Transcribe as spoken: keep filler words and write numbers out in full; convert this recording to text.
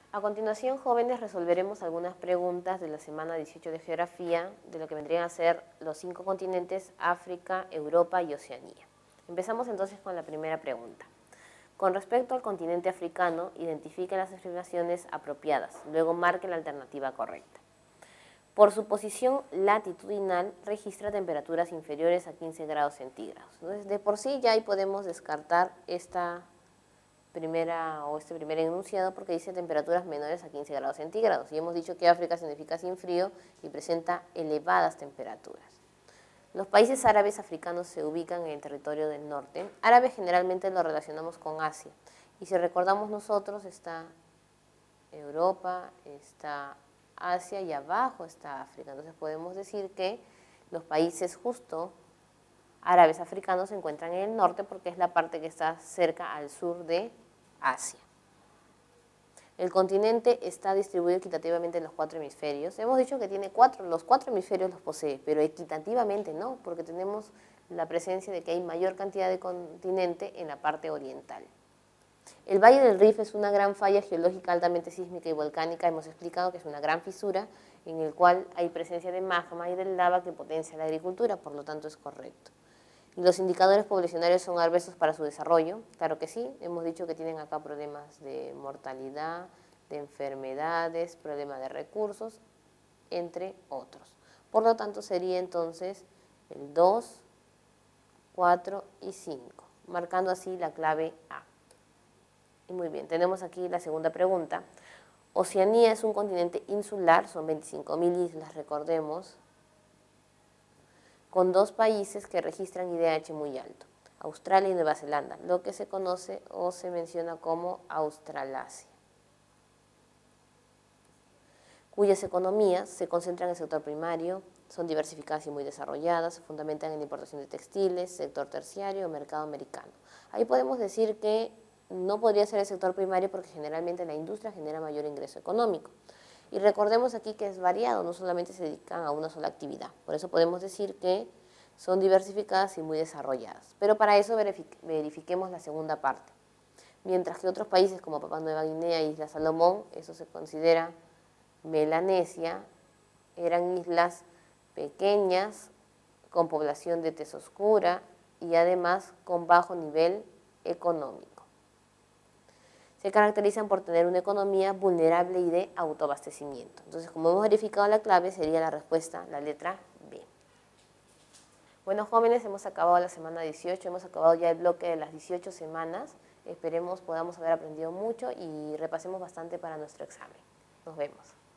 A continuación, jóvenes, resolveremos algunas preguntas de la semana dieciocho de Geografía, de lo que vendrían a ser los cinco continentes, África, Europa y Oceanía. Empezamos entonces con la primera pregunta. Con respecto al continente africano, identifique las afirmaciones apropiadas, luego marque la alternativa correcta. Por su posición latitudinal, registra temperaturas inferiores a quince grados centígrados. Entonces, de por sí ya ahí podemos descartar esta primera o este primer enunciado porque dice temperaturas menores a quince grados centígrados. Y hemos dicho que África significa sin frío y presenta elevadas temperaturas. Los países árabes africanos se ubican en el territorio del norte. Árabe generalmente lo relacionamos con Asia. Y si recordamos nosotros, está Europa, está Asia y abajo está África. Entonces podemos decir que los países justo árabes africanos se encuentran en el norte porque es la parte que está cerca al sur de Asia. El continente está distribuido equitativamente en los cuatro hemisferios. Hemos dicho que tiene cuatro, los cuatro hemisferios los posee, pero equitativamente no, porque tenemos la presencia de que hay mayor cantidad de continente en la parte oriental. El Valle del Rif es una gran falla geológica altamente sísmica y volcánica. Hemos explicado que es una gran fisura en el cual hay presencia de magma y de lava que potencia la agricultura, por lo tanto es correcto. ¿Y los indicadores poblacionarios son adversos para su desarrollo? Claro que sí, hemos dicho que tienen acá problemas de mortalidad, de enfermedades, problemas de recursos, entre otros. Por lo tanto sería entonces el dos, cuatro y cinco, marcando así la clave A. Y muy bien, tenemos aquí la segunda pregunta. Oceanía es un continente insular, son veinticinco mil islas, recordemos, con dos países que registran I D H muy alto, Australia y Nueva Zelanda, lo que se conoce o se menciona como Australasia, cuyas economías se concentran en el sector primario, son diversificadas y muy desarrolladas, se fundamentan en la importación de textiles, sector terciario o mercado americano. Ahí podemos decir que no podría ser el sector primario porque generalmente la industria genera mayor ingreso económico. Y recordemos aquí que es variado, no solamente se dedican a una sola actividad. Por eso podemos decir que son diversificadas y muy desarrolladas. Pero para eso verifiquemos la segunda parte. Mientras que otros países como Papúa Nueva Guinea e Isla Salomón, eso se considera Melanesia, eran islas pequeñas, con población de tez oscura y además con bajo nivel económico. Se caracterizan por tener una economía vulnerable y de autoabastecimiento. Entonces, como hemos verificado la clave, sería la respuesta, la letra B. Bueno, jóvenes, hemos acabado la semana dieciocho, hemos acabado ya el bloque de las dieciocho semanas. Esperemos podamos haber aprendido mucho y repasemos bastante para nuestro examen. Nos vemos.